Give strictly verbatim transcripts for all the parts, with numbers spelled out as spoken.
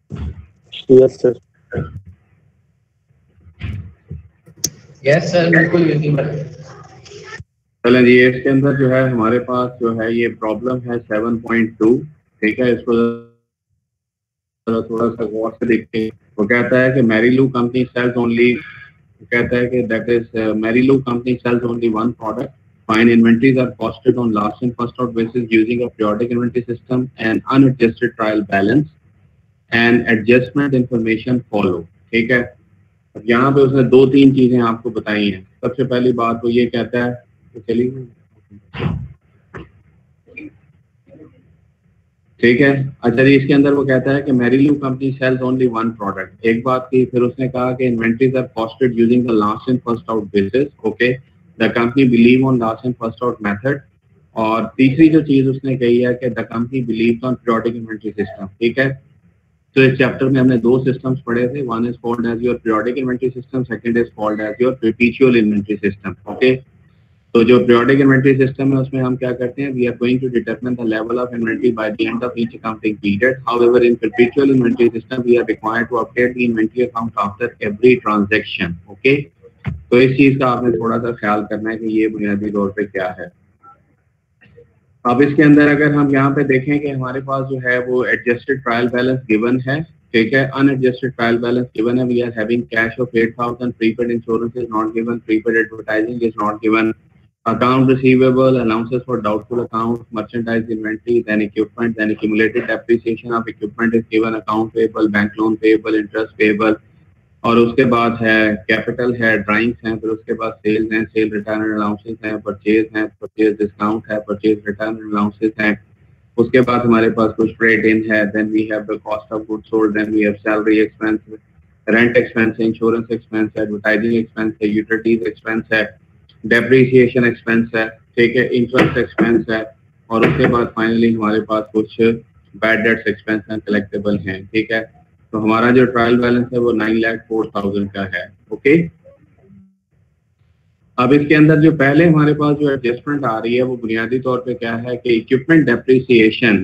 Yes sir. Yes sir, बिल्कुल visible. चलें जी, इसके अंदर जो है हमारे पास जो है ये प्रॉब्लम है सेवन पॉइंट टू। ठीक है, इसको थोड़ा सा गौर से देखते हैं। वो कहता है कि मैरीलू कंपनी सेल्स ओनली, कहता है कि that is Marylou company sales only one product. Fine inventories are costed on last in first out basis using a periodic inventory system and unadjusted trial balance and adjustment information follow। ठीक है, अब यहाँ पे उसने दो तीन चीजें आपको बताई हैं। सबसे पहली बात वो ये कहता है कि चलिए ठीक है, अच्छा जी, इसके अंदर वो कहता है कि Marylou company sales only one product. एक बात की, फिर उसने कहा कि inventories are costed using the last in first out basis. Okay, the company believe on last in first out method. और तीसरी जो चीज उसने कही है कि the company believe on periodic inventory system. ठीक है, तो इस चैप्टर में हमने दो सिस्टम्स पढ़े थे। One is called as your periodic inventory system, second is called as your perpetual inventory system. Okay, तो जो पीरियोडिक इन्वेंटरी सिस्टम है उसमें हम क्या करते हैं, we are going to determine the level of inventory by the end of each accounting period. However in perpetual inventory system we are required to update the inventory account after every transaction. Okay, तो इस चीज का आपने थोड़ा सा ख्याल करना है कि ये बुनियादी तौर पे क्या है। अब इसके अंदर अगर हम यहाँ पे देखें कि हमारे पास जो है वो एडजस्टेड ट्रायल बैलेंस गिवन है। ठीक है, अनएडजस्टेड ट्रायल बैलेंस गिवन है। We are having cash of eight thousand, prepaid insurance is not given, prepaid advertising is not given, account receivable, allowances for doubtful accounts, merchandise inventory, then equipment, then accumulated depreciation of equipment is given, account payable, bank loan payable, interest payable, और उसके बाद है capital है, drawings हैं, फिर उसके बाद sales हैं, सेल रिटर्न अलाउंसेस हैं, परचेज हैं, परचेज डिस्काउंट है, परचेज रिटर्न अलाउंसेस हैं। उसके बाद हमारे पास कुछ ट्रेड इन है, then we have the cost of goods sold, then we have salary expense, rent expense है, इंश्योरेंस एक्सपेंस है, एडवर्टाइजिंग एक्सपेंस है, यूटिलिटीज एक्सपेंस है, डेप्रिसिएशन एक्सपेंस है। ठीक है, इंटरेस्ट एक्सपेंस है, और उसके बाद फाइनली हमारे पास कुछ बैड डेट्स एक्सपेंस हैं, कलेक्टेबल हैं। ठीक है, तो हमारा जो ट्रायल बैलेंस है वो नाइन लाख फोर थाउजेंड का है। ओके, अब इसके अंदर जो पहले हमारे पास जो एडजस्टमेंट आ रही है वो बुनियादी तौर पे क्या है कि equipment depreciation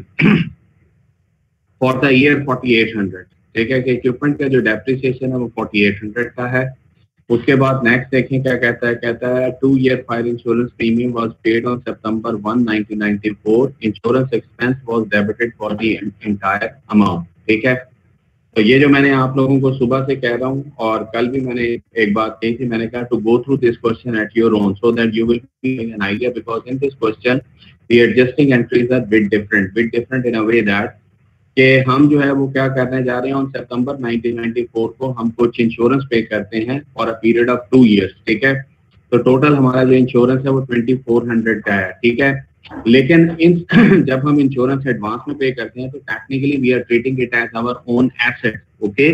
for the year forty eight hundred. ठीक है, कि इक्विपमेंट का जो डेप्रिसिएशन है वो फोर्टी एट हंड्रेड का है। उसके बाद नेक्स्ट देखें क्या कहता है, कहता है two year fire insurance premium was paid on September one nineteen ninety four, insurance expense was debited for the entire amount. ठीक है, तो ये जो मैंने आप लोगों को सुबह से कह रहा हूँ और कल भी मैंने एक बात कही थी, मैंने कहा to go through this question at your own so that you will be an idea, because in this question the adjusting entries are bit different bit different in a way that कि हम जो है वो क्या करने जा रहे हैं, on September nineteen ninety four को हम कुछ इंश्योरेंस पे करते हैं for a period of two years. ठीक है, तो टोटल हमारा जो इंश्योरेंस है वो ट्वेंटी फोर हंड्रेड का है। ठीक है, लेकिन इन जब हम इंश्योरेंस एडवांस में पे करते हैं तो technically we are treating it as our own asset. Okay,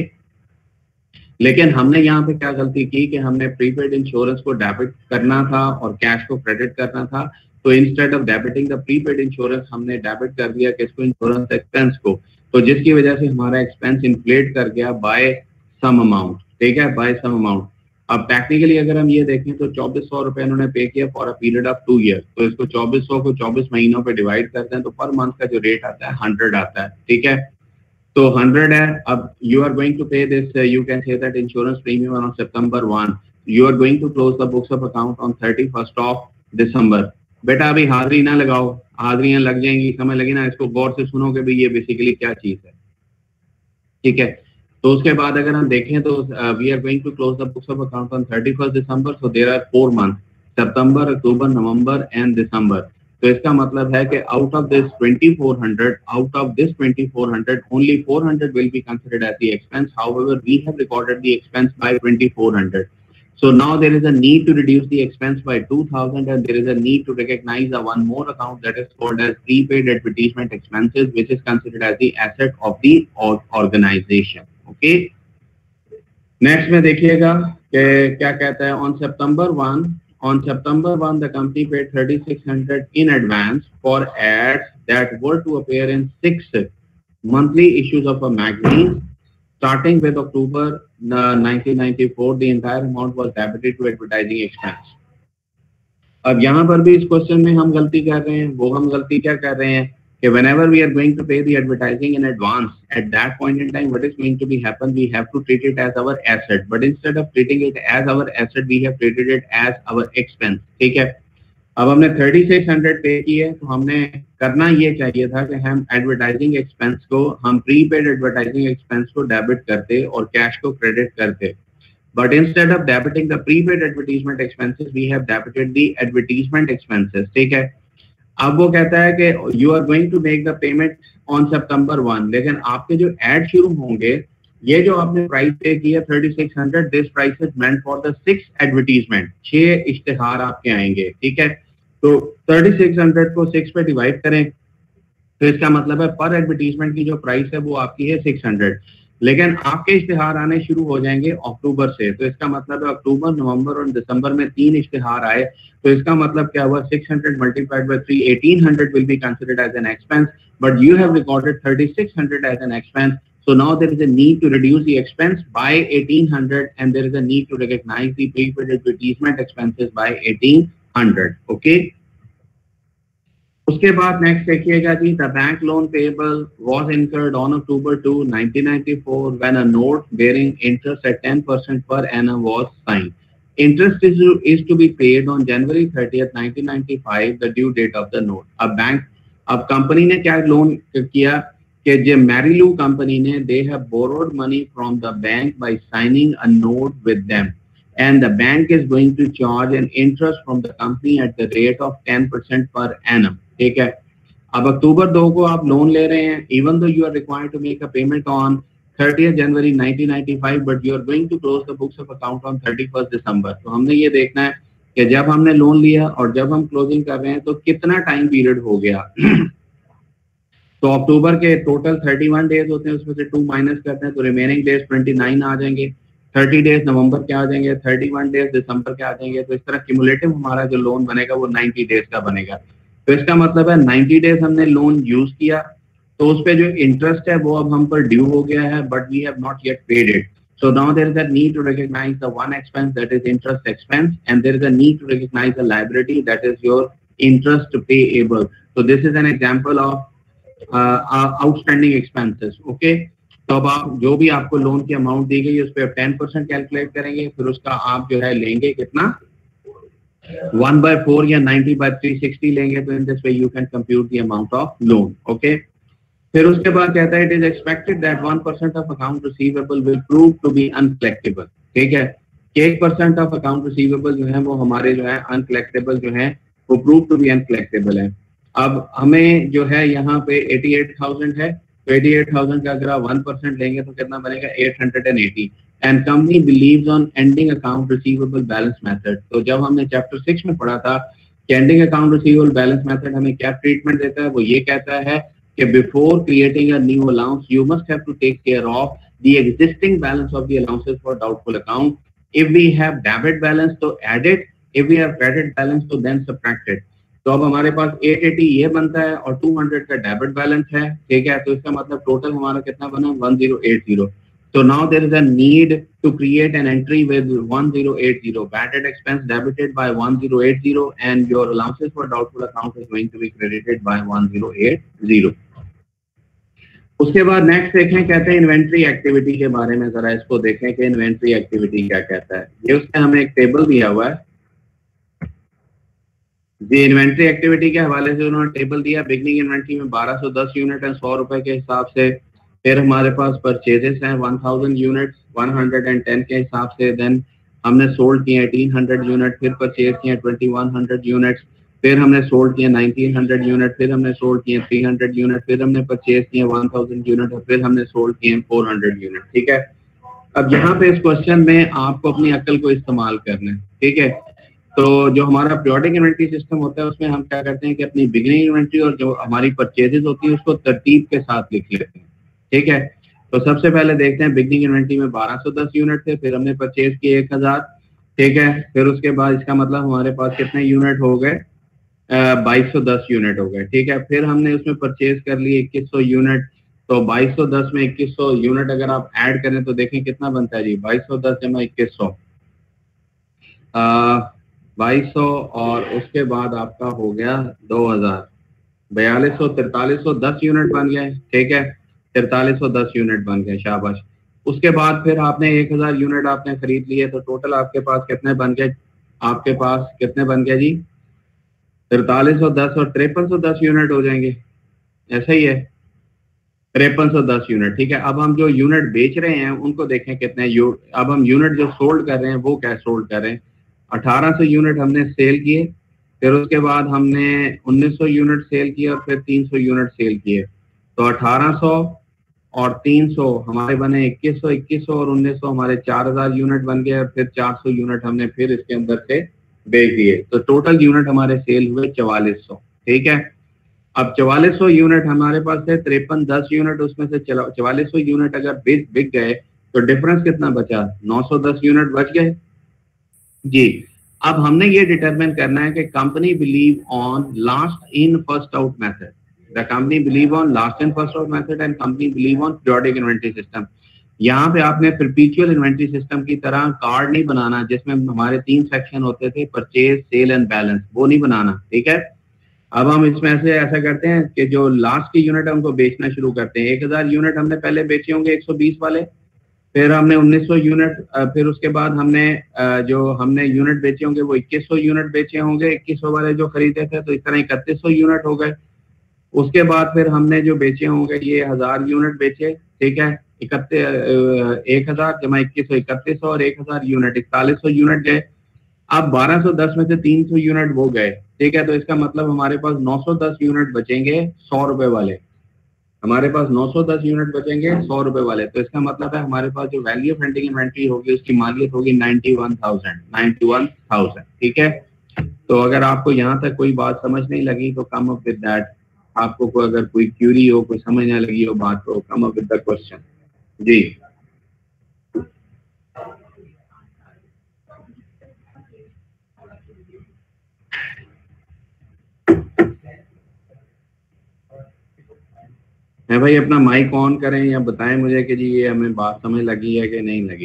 लेकिन हमने यहाँ पे क्या गलती की कि हमने प्रीपेड इंश्योरेंस को डेबिट करना था और कैश को क्रेडिट करना था। तो instead of debiting the prepaid insurance हमने डेबिट कर दिया किसको, इंश्योरेंस एक्सपेंस को, तो जिसकी वजह से हमारा एक्सपेंस इन्फ्लेट कर गया बाय सम अमाउंट। ठीक है, बाय सम अमाउंट। अब टेक्निकली अगर हम ये देखें तो चौबीस सौ रुपए इन्होंने पे किया for a period of two year, तो इसको चौबीस सौ को चौबीस महीनों पे डिवाइड करते हैं तो पर मंथ का जो रेट आता है हंड्रेड आता है। ठीक है, तो हंड्रेड है। अब you are going to pay this, you can say that insurance premium on September one, you are going to close the books of account on thirty first of December. बेटा अभी हाजिरी ना लगाओ, हाजिरियां लग जाएंगी, समय लगी ना, इसको गौर से सुनोगे भी ये बेसिकली क्या चीज है। ठीक है, तो उसके बाद अगर हम देखें तो we are going to close the books of account on thirty first December, so there are four month, September, October, November and December. तो इसका मतलब है कि out of this twenty four hundred, out of this twenty four hundred only four hundred will be considered as the expense. However, we have recorded the expense by twenty-four hundred. So now there is a need to reduce the expense by two thousand, and there is a need to recognize a one more account that is called as prepaid advertisement expenses, which is considered as the asset of the organization. Okay. Next में देखिएगा कि क्या कहता है, on September one, on September one, the company paid thirty-six hundred in advance for ads that were to appear in six monthly issues of a magazine. Starting with October uh, nineteen ninety-four, the entire amount was debited to advertising expense. अब यहाँ पर भी इस question में हम गलती कर रहे हैं, वो हम गलती क्या कर रहे हैं कि whenever we are going to pay the advertising in advance, at that point in time, what is going to be happen? We have to treat it as our asset, but instead of treating it as our asset, we have treated it as our expense. ठीक है? अब हमने thirty six hundred पे किए, तो हमने करना ये चाहिए था कि हम एडवर्टाइजिंग एक्सपेंस को, हम प्रीपेड एडवर्टाइजिंग एक्सपेंस को डेबिट करते और कैश को क्रेडिट करते. But instead of debiting the prepaid advertisement expenses, we have debited the advertisement expenses. ठीक है? अब वो कहता है कि you are going to make the payment on September one, लेकिन आपके जो एड शुरू होंगे, ये जो आपने प्राइस पे किया thirty six hundred, this price is meant for the six advertisement, छह इश्तिहार आपके आएंगे. ठीक है? तो थर्टी सिक्स हंड्रेड को सिक्स पे डिवाइड करें, तो इसका मतलब है पर एडवर्टीजमेंट की जो प्राइस है वो आपकी है सिक्स हंड्रेड, लेकिन आपके इश्तिहार आने शुरू हो जाएंगे अक्टूबर से. तो इसका मतलब है अक्टूबर, नवंबर और दिसंबर में तीन इश्तिहार आए, तो इसका मतलब क्या हुआ? Six hundred multiplied by three, eighteen hundred will be considered as an expense, but you have recorded thirty six hundred as an expense. So now there is a need to reduce the expense by eighteen hundred, and there is a need to recognize the prepaid advertisement expenses by eighteen hundred. Okay. उसके बाद next देखिएगा जी, the bank loan payable was incurred on October second, nineteen ninety-four, when a note bearing interest at ten percent per annum was signed. Interest is to, is to be paid on January thirtieth, nineteen ninety-five, the due date of the note. अब bank, अब company ने क्या loan किया कि जो Marylou company ने, they have borrowed money from the bank by signing a note with them, and the bank is going to charge an interest from the company at the rate of ten percent per annum. ठीक है? अब अक्टूबर दो को आप loan ले रहे हैं, even though you are required to make a payment on thirtieth January nineteen ninety five, but you are going to close the books of account on thirty first December. तो हमने ये देखना है कि जब हमने लोन लिया और जब हम क्लोजिंग कर रहे हैं तो कितना टाइम पीरियड हो गया. तो अक्टूबर के टोटल थर्टी वन डेज होते हैं, उसमें से टू माइनस करते हैं तो रिमेनिंग डेज ट्वेंटी नाइन आ जाएंगे. थर्टी डेज नवंबर के आ जाएंगे, थर्टी वन डेज दिसंबर के आ जाएंगे. तो इस तरह क्यूमुलेटिव हमारा जो लोन बनेगा वो नाइंटी डेज का बनेगा. तो इसका मतलब है नाइंटी डेज हमने लोन यूज किया, तो उस पे जो इंटरेस्ट है वो अब हम पर ड्यू हो गया है, but we have not yet paid it. So now there is a need to recognize the one expense, that is interest expense, and there is a need to recognize the liability, that is your interest payable. So this is an example of outstanding expenses. Okay, तो अब आप जो भी आपको loan की amount दी गई है उस पर टेन परसेंट कैलकुलेट करेंगे, फिर उसका आप जो है लेंगे कितना, वन बाय फोर या नाइंटी बाय थ्री सिक्सटी लेंगे. तो in this way you can compute the amount of loan. Okay, फिर उसके बाद कहता है it is expected that one percent of account receivable will prove to be uncollectable. ठीक है? एक परसेंट ऑफ अकाउंट रिसीवेबल जो है वो हमारे जो है अनकलेक्टेबल जो है वो प्रूव टू बी अनकलेक्टेबल है. अब हमें जो है यहाँ पे अठासी हज़ार है, तो अठासी हज़ार का अगर आप वन परसेंट लेंगे तो कितना बनेगा, eight hundred eighty. And company believes on ending account receivable balance method. तो जब हमने चैप्टर सिक्स में पढ़ा था कि ending account receivable balance method हमें क्या ट्रीटमेंट देता है, वो ये कहता है कि before creating a new allowance you must have to take care of the existing balance of the allowances for doubtful account. If we have debit balance तो add it, if we have credit balance तो then subtract it. तो अब हमारे पास eight eighty ये बनता है और two hundred का डेबिट बैलेंस है. ठीक है? तो इसका मतलब टोटल हमारा कितना बना, one thousand eighty. So now there is a need to create an entry with one thousand eighty. Bad debt expense debited by one thousand eighty, and your allowances for doubtful account is going to be credited by one thousand eighty. उसके बाद next देखें, कहते हैं inventory activity के बारे में. जरा इसको देखें कि इन्वेंट्री एक्टिविटी क्या कहता है. ये उसमें हमें एक टेबल दिया हुआ है जी. इन्वेंट्री एक्टिविटी के हवाले से उन्होंने टेबल दिया. बिगनिंग इन्वेंट्री में बारह सौ दस यूनिट है सौ रुपए के हिसाब से. फिर हमारे पास परचेजेस हैं one thousand unit one hundred ten के हिसाब से. देन हमने सोल्ड किए एटीन हंड्रेड यूनिट, फिर परचेज किए ट्वेंटी वन हंड्रेड यूनिट, फिर हमने सोल्ड किए नाइनटीन हंड्रेड यूनिट, फिर हमने सोल्ड किए थ्री हंड्रेड यूनिट, फिर हमने परचेज किए वन थाउज़ेंड यूनिट, और फिर हमने सोल्ड किए फोर हंड्रेड यूनिट. ठीक है? अब यहाँ पे इस क्वेश्चन में आपको अपनी अक्ल को इस्तेमाल करना है. ठीक है? तो जो हमारा पीरियोडिक इन्वेंट्री सिस्टम होता है उसमें हम क्या करते हैं कि अपनी बिगनिंग इन्वेंट्री और जो हमारी परचेजेस होती है उसको तरतीब के साथ लिख लेते हैं. ठीक है? तो सबसे पहले देखते हैं बिगनिंग इन्वेंट्री में बारह सौ दस यूनिट थे, फिर हमने परचेज किए एक हजार. ठीक है? फिर उसके बाद इसका मतलब हमारे पास कितने यूनिट हो गए, बाईस सौ दस यूनिट हो गए. ठीक है? फिर हमने उसमें परचेज कर लिए इक्कीस सौ यूनिट. तो बाईस सौ दस में इक्कीस सौ यूनिट अगर आप ऐड करें तो देखें कितना बनता है जी, बाईस सौ दस जमा इक्कीस सौ, बाईस सौ, और उसके बाद आपका हो गया दो हजार. बयालीस सौ तिरतालीस सौ दस यूनिट बन गए, ठीक है, तिरतालीस सौ दस यूनिट बन गए, शाबाश। उसके बाद फिर आपने एक हजार यूनिट आपने खरीद लिए, तो टोटल आपके पास कितने बन गए, आपके पास कितने बन गए जी, तिरतालीस सौ दस और तिरपन सौ दस यूनिट हो जाएंगे, ऐसा ही है, तिरपन सौ दस यूनिट, ठीक है। अब हम जो यूनिट बेच रहे हैं उनको देखें कितने यू अब हम यूनिट जो सोल्ड कर रहे हैं वो क्या सोल्ड कर रहे हैं, अठारह सौ यूनिट हमने सेल किए, फिर उसके बाद हमने उन्नीस सौ यूनिट सेल किए और फिर तीन सौ यूनिट सेल किए, तो अठारह सौ और तीन सौ हमारे बने इक्कीस सौ, इक्कीस सौ और उन्नीस सौ हमारे चार हजार यूनिट बन गए, और फिर चार सौ यूनिट हमने फिर इसके अंदर से बेच दिए, तो टोटल यूनिट हमारे सेल हुए चवालीस सौ, ठीक है। अब चवालीस सौ यूनिट हमारे पास है, तिरपन दस यूनिट उसमें से चवालीस सौ यूनिट अगर बिक बिक गए तो डिफरेंस कितना बचा, नौ सौ दस यूनिट बच गए जी। अब हमने ये डिटरमिन करना है कि company believe on last in first out method, the company believe on last in first out method and company believe on periodic inventory system. यहाँ पे आपने परपेचुअल इन्वेंटरी सिस्टम की तरह कार्ड नहीं बनाना जिसमें हमारे तीन सेक्शन होते थे, परचेज, सेल एंड बैलेंस, वो नहीं बनाना, ठीक है। अब हम इसमें से ऐसा करते हैं कि जो लास्ट की यूनिट है उनको बेचना शुरू करते हैं। एक हजार यूनिट हमने पहले बेचे होंगे एक सौ बीस वाले, फिर हमने उन्नीस सौ यूनिट, फिर उसके बाद हमने जो हमने यूनिट बेचे होंगे वो इक्कीस सौ यूनिट बेचे होंगे, इक्कीस सौ वाले जो खरीदे थे, तो इस तरह इकतीस सौ यूनिट हो गए। उसके बाद फिर हमने जो बेचे होंगे ये हजार यूनिट बेचे, ठीक है, इकतीस एक हजार जमा इक्कीस सौ इकतीस सौ और एक हजार यूनिट इकतालीस सौ यूनिट गए। अब बारह सौ दस में से तीन सौ यूनिट वो गए, ठीक है, तो इसका मतलब हमारे पास नौ सौ दस यूनिट बचेंगे सौ रुपए वाले, हमारे पास नौ सौ दस यूनिट बचेंगे सौ रुपए वाले, तो इसका मतलब है हमारे पास जो वैल्यू ऑफ एंडिंग इन्वेंट्री होगी उसकी मालियत होगी ninety one thousand, ninety one thousand, ठीक है। तो अगर आपको यहाँ तक कोई बात समझ नहीं लगी तो कम अप विद दैट, आपको कोई अगर कोई क्यूरी हो, कोई समझ ना लगी हो बात को, come up with the question जी। है भाई, अपना माइक ऑन करें या बताएं मुझे कि जी ये हमें बात समझ लगी है कि नहीं लगी।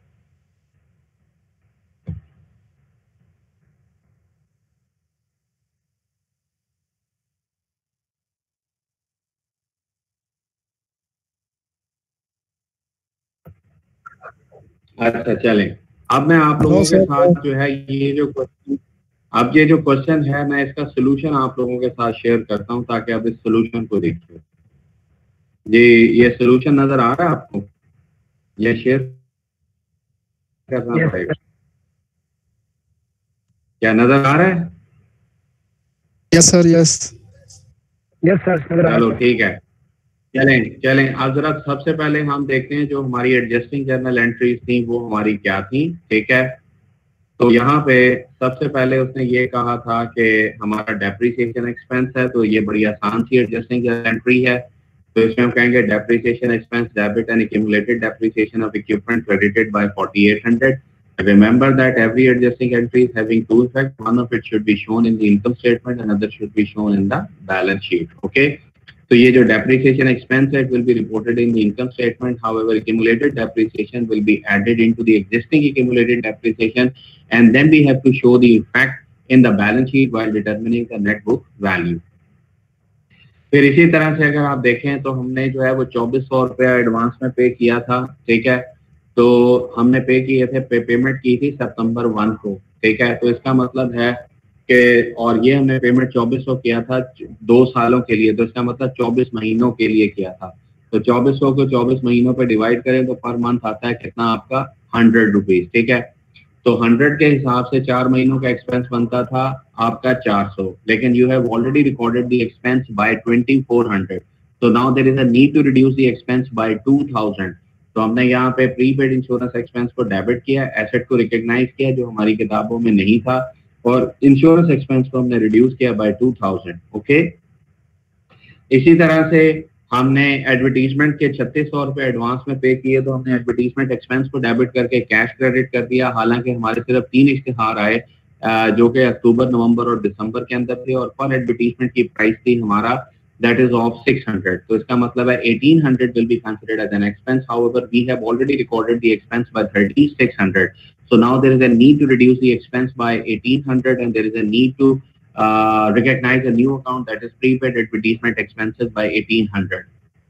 अच्छा चलें, अब मैं आप लोगों के साथ जो है ये जो क्वेश्चन अब ये जो क्वेश्चन है मैं इसका सोल्यूशन आप लोगों के साथ शेयर करता हूं ताकि आप इस सोल्यूशन को देखिए। जी, ये सोल्यूशन नजर आ रहा है आपको, ये शेयर करना पड़ेगा, क्या नजर आ रहा है? Yes sir, yes yes sir, चलो ठीक है, चलें चलें अब जरा सबसे पहले हम देखते हैं जो हमारी एडजस्टिंग जर्नल एंट्रीज थी वो हमारी क्या थी, ठीक है। तो यहाँ पे सबसे पहले उसने ये कहा था कि हमारा डेप्रिसिएशन एक्सपेंस है, तो ये बड़ी आसान सी एडजस्टिंग एंट्री है। तो इसमें हम कहेंगे depreciation expense debit and accumulated depreciation of equipment credited by forty eight hundred. Remember that every adjusting entry is having two effects. One of it should be shown in the income statement, and another should be shown in the balance sheet. Okay. So ये जो depreciation expense है, it will be reported in the income statement. However, accumulated depreciation will be added into the existing accumulated depreciation, and then we have to show the effect in the balance sheet while determining the net book value. फिर इसी तरह से अगर आप देखें तो हमने जो है वो चौबीस सौ रुपया एडवांस में पे किया था, ठीक है। तो हमने पे किए थे, पे, पेमेंट की थी सितंबर वन को, ठीक है। तो इसका मतलब है कि और ये हमने पेमेंट चौबीस सौ किया था दो सालों के लिए, तो इसका मतलब चौबीस महीनों के लिए किया था। तो चौबीस सौ को चौबीस महीनों पे डिवाइड करें तो पर मंथ आता है कितना आपका हंड्रेड रुपीज, ठीक है। तो हंड्रेड के हिसाब से चार महीनों का एक्सपेंस बनता था आपका चार सौ, लेकिन you have already recorded the expense by twenty four hundred, तो now there is a need to reduce the expense by two thousand. तो हमने यहाँ पे प्रीपेड इंश्योरेंस एक्सपेंस को डेबिट किया, एसेट को रिकॉग्नाइज किया जो हमारी किताबों में नहीं था, और इंश्योरेंस एक्सपेंस को हमने रिड्यूस किया बाय टू थाउजेंड। ओके, इसी तरह से हमने एडवर्टीजमेंट के छत्तीस सौ रुपए एडवांस में पे किए, तो हमने एडवर्टीजमेंट एक्सपेंस को डेबिट करके कैश क्रेडिट कर दिया। हालांकि हमारे सिर्फ तीन इश्तिहार आए जो कि अक्टूबर, नवंबर और दिसंबर के अंदर थे, और पर एडवर्टीजमेंट की प्राइस थी हमारा that is of six hundred. तो इसका मतलब है eighteen hundred will be considered as an expense. However, we have already recorded the expense by thirty-six hundred. So now there is a need to reduce the expense by eighteen hundred, and there is a need to uh, recognize a new account that is prepaid advertisement expenses by eighteen hundred.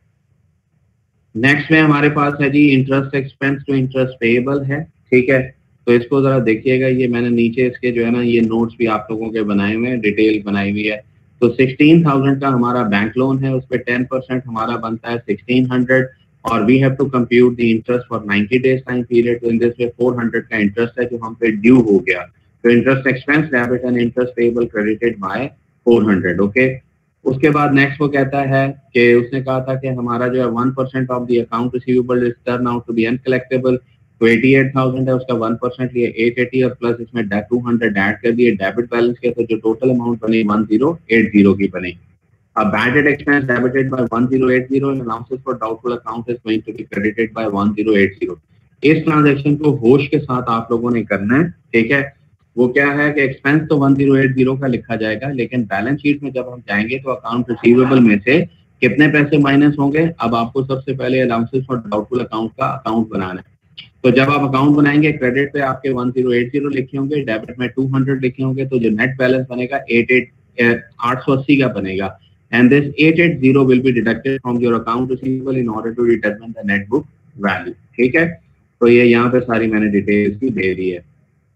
Next में हमारे पास है जी interest expense to interest payable है, ठीक है। तो इसको जरा देखिएगा, ये मैंने नीचे इसके जो है ना ये नोट्स भी आप लोगों के बनाए हुए हैं, डिटेल बनाई हुई है। तो सिक्सटीन थाउजेंड का हमारा बैंक लोन है, उस पर टेन परसेंट हमारा बनता है सिक्सटीन हंड्रेड, और we have to compute the interest for ninety days time period. तो in this way four hundred का इंटरेस्ट है जो हम पे ड्यू हो गया। तो interest expense debit and interest payable credited by four hundred, okay. उसके बाद नेक्स्ट वो कहता है कि उसने कहा था कि हमारा जो है one percent of the account receivable is turn out to be uncollectable. तो एटी एट थाउजेंड है, उसका वन परसेंट लिए एट एटी और प्लस इसमें टू हंड्रेड ऐड कर दिए डेबिट बैलेंस के, तो जो टोटल अमाउंट बनी वन जीरो एट जीरो की बनी। अब bad debt expense debited by one zero eight zero and allowances for doubtful account is going to be credited bye one zero eight zero. इस transaction को होश के साथ आप लोगों ने करना है, ठीक है। वो क्या है कि एक्सपेंस तो वन जीरो एट जीरो का लिखा जाएगा, लेकिन बैलेंस शीट में जब हम जाएंगे तो अकाउंट रिसीवेबल में से कितने पैसे माइनस होंगे। अब आपको सबसे पहले अलाउंसेस फॉर डाउटफुल अकाउंट का अकाउंट बनाना है। तो जब आप अकाउंट बनाएंगे क्रेडिट पे आपके वन जीरो एट जीरो लिखे होंगे, डेबिट में टू हंड्रेड लिखे होंगे, तो जो नेट बैलेंस बनेगा एट एट आठ सौ अस्सी का बनेगा। And this eight eight zero will be deducted from your account receivable in order to determine the net book value, ठीक है। तो ये यहाँ पे सारी मैंने डिटेल्स भी दे दी है।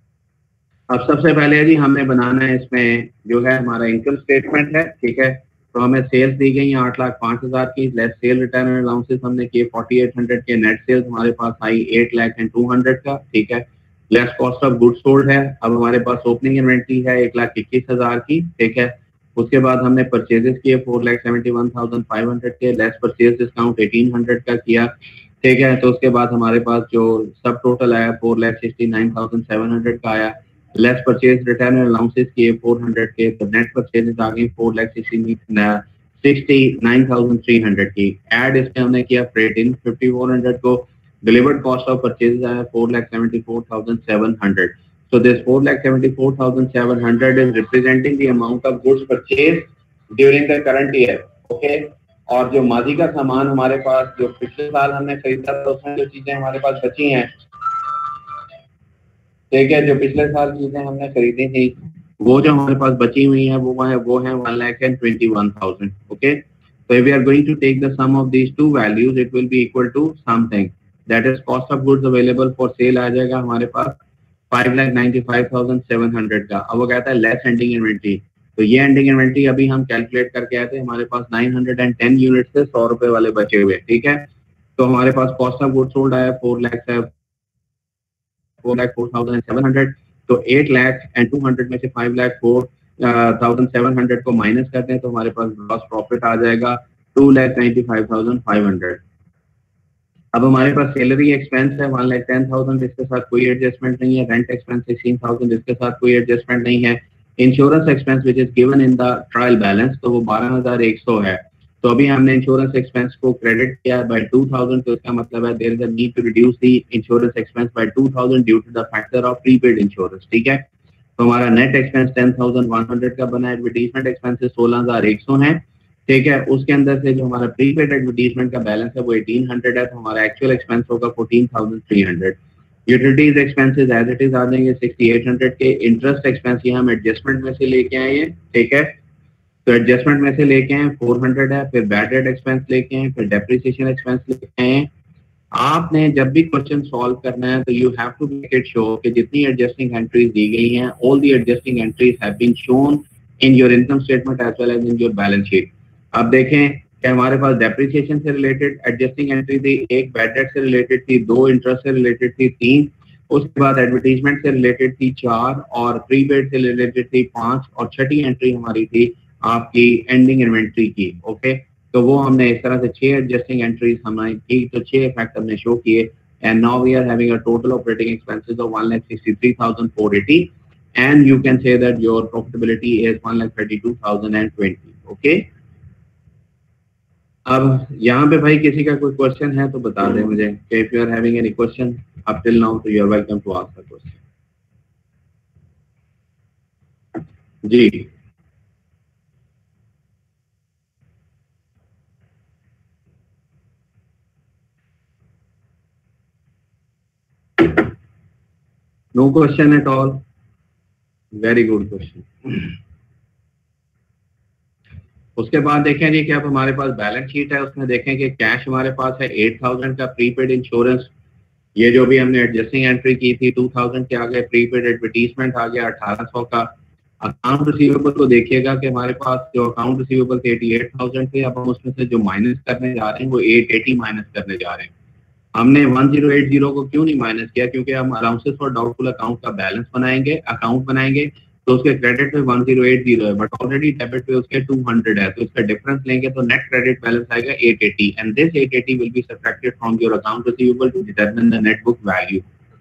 अब सबसे पहले जी हमें बनाना है इसमें जो है हमारा इनकम स्टेटमेंट है, ठीक है। तो हमें सेल्स दी गई आठ लाख पांच हजार की, less sale return and allowances हमने किए फोर्टी एट हंड्रेड के, नेट सेल्स हमारे पास आई eight lakh and two hundred का, ठीक है। Less cost of goods sold है, अब हमारे पास ओपनिंग इन्वेंट्री है एक लाख इक्कीस हजार की, ठीक है। उसके बाद हमने परचेजेस किए four lakh seventy one thousand five hundred के, less purchase discount eighteen hundred का किया, ठीक है। तो उसके बाद हमारे पास जो सब टोटल आया four lakh sixty nine thousand seven hundred का आया, less purchase return and allowances किए फोर हंड्रेड के, तो नेट परचेजेस आ गई four lakh sixty nine thousand three hundred की। ऐड इसमें हमने किया freight in fifty four hundred को, डिलीवर्ड कॉस्ट ऑफ परचेजेस आया four lakh seventy four thousand seven hundred. So this four lakh seventy four thousand seven hundred is representing the amount of goods purchased during the current year, okay? और जो माजी का सामान हमारे पास जो पिछले साल हमने खरीदा था उसमें जो चीजें हमारे पास बची हैं, ठीक है, जो पिछले साल चीजें हमने खरीदी थी वो जो हमारे पास बची हुई है वो है वो है one lakh and twenty one thousand, okay. So if we are going to take the sum of these two values, it will be equal to something that is cost of goods available for sale आ जाएगा हमारे पास five lakh ninety five thousand seven hundred का। अब वो कहता है less ending inventory, तो ये एंडिंग इन्वेंट्री अभी हम कैलकुलेट करके आए थे, हमारे पास नाइन हंड्रेड टेन यूनिट से सौ रुपए वाले बचे हुए, ठीक है। तो हमारे पास कॉस्ट ऑफ गुड्स सोल्ड आया four lakh four lakh four thousand seven hundred, तो eight lakh and two hundred में से five lakh four thousand seven hundred को माइनस करते हैं तो हमारे पास ग्रॉस प्रॉफिट आ जाएगा two lakh ninety five thousand five hundred. अब हमारे पास सैलरी एक्सपेंस है वन लाख टेन थाउजेंड, इसके साथ कोई एडजस्टमेंट नहीं है। रेंट एक्सपेंस सिक्सटीन थाउजेंड, इसके साथ कोई एडजस्टमेंट नहीं है। Insurance expense which is given in the trial balance, तो वो बारह हजार एक सौ है। तो अभी हमने इंश्योरेंस एक्सपेंस को क्रेडिट किया बाय टू थाउजेंड, तो इसका मतलब है there is a need to reduce the insurance expense by two thousand due to the factor of prepaid insurance, ठीक है। तो हमारा net expense ten thousand one hundred का बना है, एडवर्टीजमेंट एक्सपेंसेस सोलह हजार एक सौ है, ठीक है। उसके अंदर से जो हमारा प्रीपेड एडवर्टीजमेंट का बैलेंस है वो एटीन हंड्रेड है, तो हमारा एक्चुअल एक्सपेंस होगा fourteen thousand three hundred. Utilities expenses as it is आ जाएंगे सिक्सटी एट हंड्रेड के। इंटरेस्ट एक्सपेंस ये हम एडजस्टमेंट में से लेके आए हैं, ठीक है। तो एडजस्टमेंट में से लेके आए फोर हंड्रेड है, फिर बैड डेट एक्सपेंस लेके आए, फिर डेप्रिसिएशन एक्सपेंस लेके आए। आपने जब भी क्वेश्चन सॉल्व करना है तो you have to make it show कि जितनी एडजस्टिंग एंट्रीज दी गई हैं all the adjusting entries have been shown in your income statement as well as in your balance sheet. अब देखें कि हमारे पास डेप्रिसिएशन से रिलेटेड एडजस्टिंग एंट्री थी, एक बैड डेट से रिलेटेड थी, दो इंटरेस्ट से रिलेटेड थी, तीन, उसके बाद एडवर्टीजमेंट से रिलेटेड थी चार, और प्रीपेड से रिलेटेड थी पांच, और छठी एंट्री हमारी थी आपकी एंडिंग इन्वेंट्री की, ओके। तो वो हमने इस तरह से छह एडजस्टिंग एंट्रीज हमारी थी, तो छह इफेक्ट हमने शो किए। And now we are having a total operating expenses of one lakh sixty three thousand four eighty, and you can say that your profitability is one lakh thirty two thousand twenty, okay. अब यहाँ पे भाई किसी का कोई question है तो बता दें मुझे, कि if you are having any question up till now तो you are welcome to ask the question. जी no question at all, very good question. उसके बाद देखें जी कि अब हमारे पास बैलेंस शीट है, उसमें देखें कि कैश हमारे पास है एट थाउजेंड का, प्रीपेड इंश्योरेंस ये जो भी हमने एडजस्टिंग एंट्री की थी टू थाउजेंड के आ गए, प्रीपेड एडवर्टीजमेंट आ गया अठारह सौ का। अकाउंट रिसीवेबल को देखिएगा कि हमारे पास जो अकाउंट रिसीवेबल थे एटी एट थाउजेंड थे, अब हम उसमें से जो माइनस करने जा रहे हैं वो एट एटी माइनस करने जा रहे हैं। हमने वन जीरो एट जीरो को क्यों नहीं माइनस किया, क्योंकि हम अलाउंसेस फॉर डाउटफुल अकाउंट का बैलेंस बनाएंगे, अकाउंट बनाएंगे तो उसके क्रेडिट पे वन जीरो एट जीरो है, बट ऑलरेडी डेबिट पे उसके टू हंड्रेड है, तो इसका डिफरेंस लेंगे तो नेट क्रेडिट बैलेंस आएगा eight eighty, and this eight eighty will be subtracted from your account receivable to determine the net book value.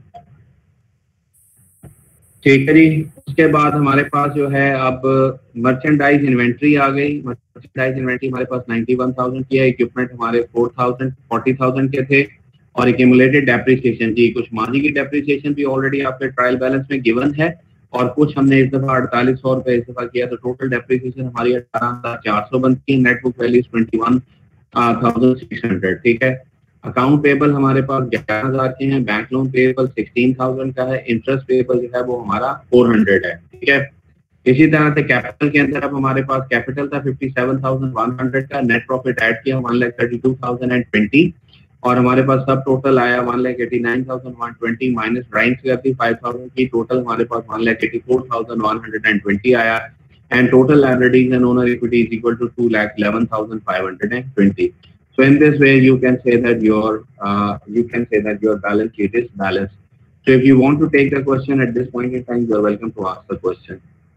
ठीक है जी। उसके बाद हमारे पास जो है अब मर्चेंडाइज इन्वेंट्री आ गई। मर्चेंडाइज इन्वेंट्री हमारे पास नाइंटी वन थाउजेंड की है, इक्विपमेंट हमारे फोर थाउजेंड फोर्टी थाउजेंड के थे, और एक्यूमुलेटेड डेप्रिसिएशन जी कुछ माजी की डेप्रिसिएशन भी ऑलरेडी आपके ट्रायल बैलेंस में गिवन है, और कुछ हमने इस दफा अड़तालीस सौ रुपए इस दफा किया, तो टोटल डेप्रिसिएशन हमारी अठारह हजार चार सौ बनती है, net book value twenty one thousand six hundred. ठीक है। अकाउंट पेबल हमारे पास ग्यारह हजार के हैं, bank loan payable sixteen thousand का है, इंटरेस्ट पेबल जो है वो हमारा फोर हंड्रेड है। ठीक है। इसी तरह से कैपिटल के अंदर अब हमारे पास कैपिटल था fifty seven thousand one hundred का, नेट प्रॉफिट ऐड किया one lakh thirty two thousand and twenty, और हमारे पास सब टोटल आया one lakh eighty nine thousand one twenty minus drawings करती फाइव थाउजेंड की, टोटल हमारे पास one lakh eighty four thousand one hundred and twenty आया, and total liabilities and owner equity is equal to two lakh eleven thousand five hundred and twenty. So in this way, you can say that your uh, you can say that your balance sheet is balanced. So if you want to take the question at this point in time, you are welcome to ask the question.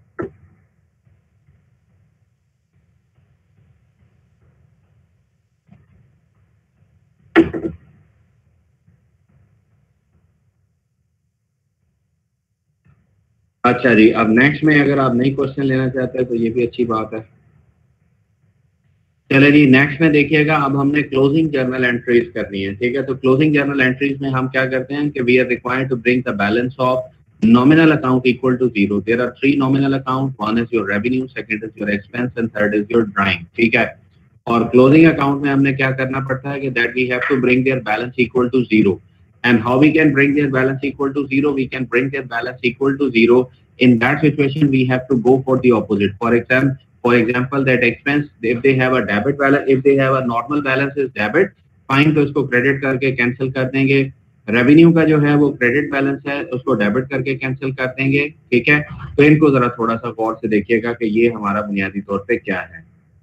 अच्छा जी, अब next में अगर आप नई question लेना चाहते हैं तो ये भी अच्छी बात है। चले जी, नेक्स्ट में देखिएगा, अब हमने क्लोजिंग जर्नल एंट्रीज करनी है। ठीक है। तो क्लोजिंग जर्नल एंट्रीज में हम क्या करते हैं कि we are required to bring the balance of nominal account equal to zero. There are three nominal account, one is your revenue, second is your expense and third is your drawing. ठीक है। और closing account में हमने क्या करना पड़ता है कि that we have to bring their balance equal to zero. And how we can bring their balance equal to zero? We can bring their balance equal to zero in that situation we have to go for the opposite. For example, for example that expense, if they have a debit balance, if they have a normal balance is debit, fine, तो इसको credit करके cancel कर देंगे। Revenue का जो है वो credit balance है, उसको डेबिट करके कैंसिल कर देंगे। ठीक है। तो इनको जरा थोड़ा सा गौर से देखिएगा कि ये हमारा बुनियादी तौर पे क्या है।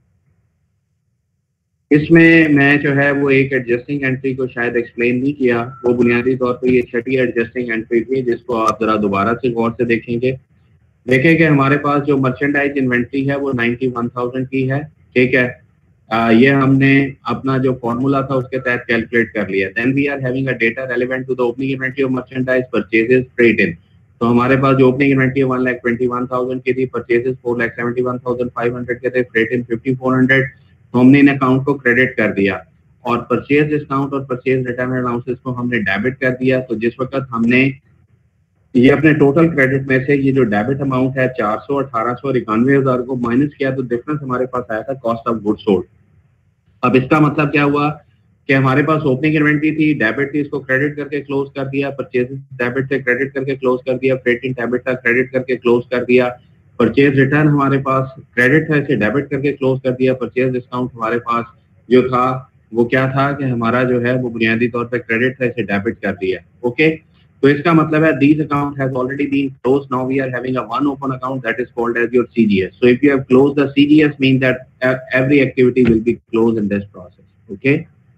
इसमें मैं जो है वो एक एडजस्टिंग एंट्री को शायद एक्सप्लेन नहीं किया, वो बुनियादी तौर पे ये छठी एडजस्टिंग एंट्री थी जिसको आप जरा दोबारा से गौर से देखेंगे। देखें कि हमारे पास जो मर्चेंडाइज इन्वेंट्री है वो नाइंटी वन थाउजेंड की है। ठीक है। आ, ये हमने अपना जो फॉर्मूला था उसके तहत कैलकुलेट कर लिया। Then we are having a data relevant to the opening inventory of merchandise purchases trade in. तो हमारे पास जो opening inventory one lakh twenty one thousand की थी, purchases four lakh seventy one thousand five hundred के थे, freight in fifty four hundred. तो हमने इन अकाउंट को क्रेडिट कर दिया, और परचेज डिस्काउंट और परचेज रिटर्न अलाउंसेस को हमने डेबिट कर दिया। तो जिस वक्त हमने ये अपने टोटल क्रेडिट में से ये जो डेबिट अमाउंट है चार सौ अठारह सौ और इक्यानवे हजार को माइनस किया, तो डिफरेंस हमारे पास आया था कॉस्ट ऑफ गुड्स सोल्ड। अब इसका मतलब क्या हुआ कि हमारे पास ओपनिंग इन्वेंट्री थी, डेबिट थी, इसको क्रेडिट करके क्लोज कर दिया, परचेज डेबिट से क्रेडिट करके क्लोज कर दिया, फ्रेट इन डेबिट था, क्रेडिट करके क्लोज कर दिया, परचेज रिटर्न हमारे पास क्रेडिट था, इसे डेबिट करके क्लोज कर दिया, परचेज डिस्काउंट हमारे पास जो था वो क्या था कि हमारा जो है वो बुनियादी तौर पर क्रेडिट था, इसे डेबिट कर दिया। ओके। तो इसका मतलब है these account has already been closed. Now we are having a one open account that is called as your C G S. So if you have closed the C G S, means that every activity will be closed in this process. Okay.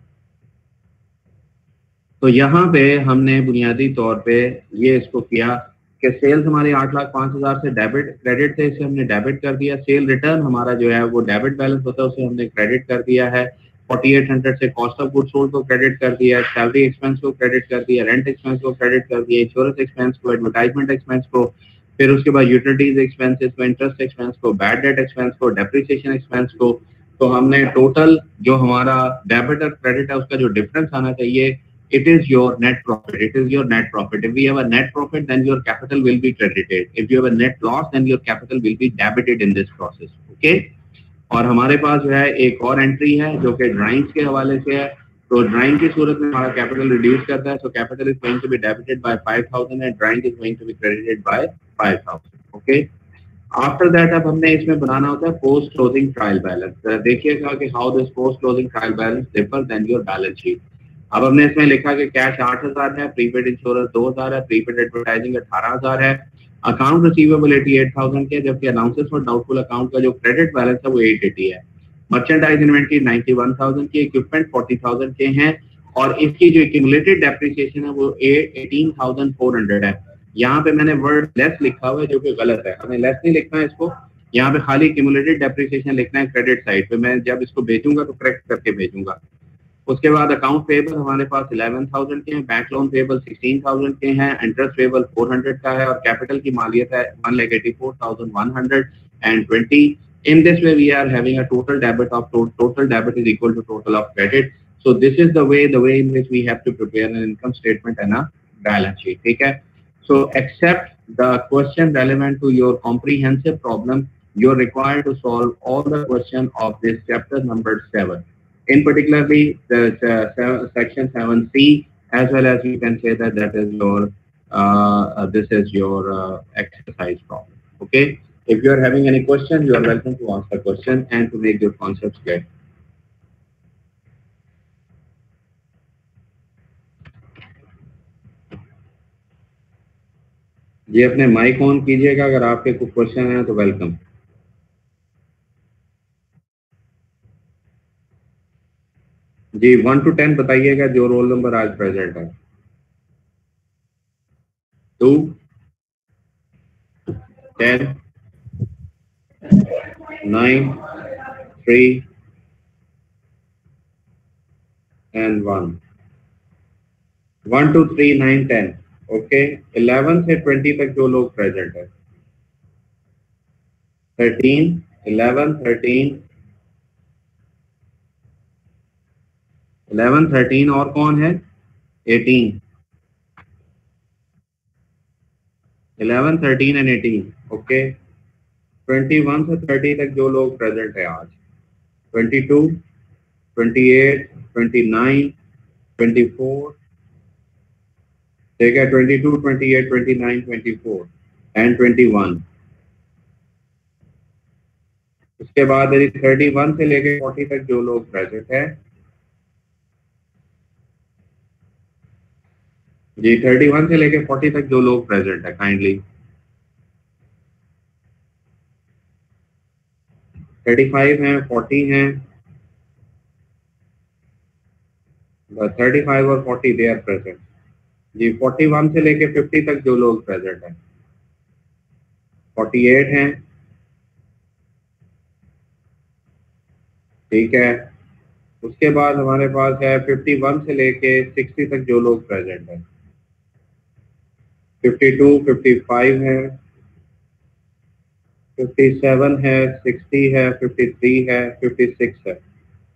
तो यहाँ पे हमने बुनियादी तौर पे ये इसको किया कि सेल्स हमारे आठ लाख पांच हजार से डेबिट क्रेडिट थे, इसे हमने डेबिट कर दिया। सेल रिटर्न हमारा जो है वो डेबिट बैलेंस होता है, उसे हमने क्रेडिट कर दिया है। फोर्टी एट हंड्रेड से कॉस्ट ऑफ गुड्स सोल्ड को क्रेडिट कर दिया, सैलरी एक्सपेंस को क्रेडिट कर दिया, रेंट एक्सपेंस को क्रेडिट कर दिया, इंश्योरेंस एक्सपेंस को, एडवर्टाइजमेंट एक्सपेंस को, फिर उसके बाद यूटिलिटीज एक्सपेंसेस को, इंटरेस्ट एक्सपेंस को, बैड डेट एक्सपेंस को, डेप्रिसिएशन एक्सपेंस को। तो हमने टोटल जो हमारा डेबिट और क्रेडिट है उसका जो डिफरेंस आना चाहिए, it is your net profit. It is your net profit. If we have a net profit, then your capital will be credited. If you have a net loss, then your capital will be debited in this process. Okay? और हमारे पास जो है एक और entry है जो कि ड्राइंग्स के हवाले से है। तो ड्राइंग की सूरत में हमारा कैपिटल रिड्यूस करता है, so capital is going to be debited by five thousand and drawing is going to be credited by five thousand. Okay? After that अब हमने इसमें बनाना होता है पोस्ट क्लोजिंग ट्रायल बैलेंस। देखिएगा कि how this post closing trial balance differ than your balance sheet. अब हमने इसमें लिखा कि कैश आठ हजार है, प्रीपेड इंश्योरेंस दो हजार है, प्रीपेड एडवर्टाइजिंग अठारह हजार है, account receivable eighty eight thousand के, जबकि अनाउंसेस फॉर डाउटफुल अकाउंट का जो क्रेडिट बैलेंस है वो एट एटी है। Merchandise inventory ninety one thousand की, इक्विपमेंट फोर्टी थाउजेंड के हैं, और इसकी जो एक्यूमुलेटेड डेप्रिसिएशन है वो एटीन थाउजेंड फोर हंड्रेड है। यहाँ पे मैंने वर्ड लेस लिखा हुआ है जो कि गलत है, हमें लेस नहीं लिखना है इसको, यहाँ पे खाली एक्यूमुलेटेड डेप्रिसिएशन लिखना है क्रेडिट साइड पे। मैं जब इसको भेजूंगा तो करेक्ट करके भेजूंगा। उसके बाद अकाउंट पेबल हमारे पास इलेवन थाउजेंड के हैं, bank loan payable sixteen thousand के हैं, इंटरेस्ट पेबल फोर हंड्रेड का है, और कैपिटल की मालियत है one lakh eighty four thousand one hundred and twenty. In this way, we are having a total debit of to total debit is equal to total of credit. So this is the way the way in which we have to prepare an income statement and a balance sheet. ठीक है? So except the question relevant to your comprehensive problem, you're required to solve all the question of this chapter number seven. In particularly the uh, section seven C, as well as you can say that that is your uh, this is your uh, exercise problem. Okay. If you are having any question, you are welcome to ask the question and to make your concepts clear. जी अपने mic on कीजिएगा, अगर आपके कुछ question हैं तो welcome. जी one to ten बताइएगा जो रोल नंबर आज प्रेजेंट है। Two, ten, nine, three and one. One two three nine ten. Okay, eleven से ट्वेंटी तक जो लोग प्रेजेंट है। Thirteen, eleven, thirteen, eleven, thirteen और कौन है? Eighteen. Eleven, thirteen and eighteen. Okay, twenty one से थर्टी तक जो लोग प्रेजेंट है आज। Twenty two, twenty eight, twenty nine, twenty four, ठीक है, twenty two, twenty eight, twenty nine, twenty four and twenty one. उसके बाद यदि थर्टी वन से लेके फोर्टी तक जो लोग प्रेजेंट है जी, थर्टी वन से लेके फोर्टी तक जो लोग प्रेजेंट है काइंडली। थर्टी फाइव हैं, फोर्टी हैं, थर्टी फाइव और फोर्टी दे आर प्रेजेंट जी। फोर्टी वन से लेके फिफ्टी तक जो लोग प्रेजेंट हैं। फोर्टी एट हैं, ठीक है। उसके बाद हमारे पास है फिफ्टी वन से लेके सिक्सटी तक जो लोग प्रेजेंट हैं। फिफ्टी टू, फिफ्टी फाइव है, फिफ्टी सेवन है, सिक्सटी है, फिफ्टी थ्री है, फिफ्टी सिक्स है।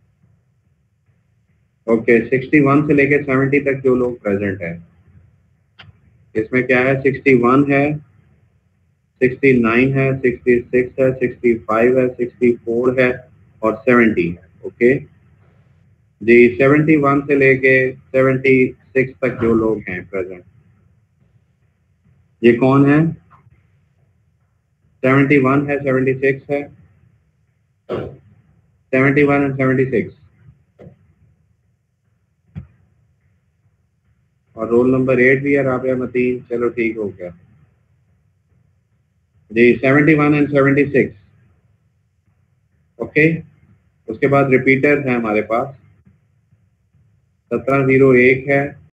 ओके, सिक्सटी वन से लेके सेवेंटी तक जो लोग प्रेजेंट है, इसमें क्या है? सिक्सटी वन है, सिक्सटी नाइन है, सिक्सटी सिक्स है, सिक्सटी फाइव है, सिक्सटी फोर है और सेवेंटी है। ओके जी, सेवेंटी वन से लेके सेवेंटी सिक्स तक जो लोग हैं प्रेजेंट, ये कौन है? सेवेंटी वन है, सेवेंटी सिक्स है, seventy one and seventy six, और रोल नंबर एट भी है राबिया मतीन। चलो ठीक हो गया जी, seventy one and seventy six. Okay, उसके बाद रिपीटर्स हैं हमारे पास। सत्रह जीरो एक है,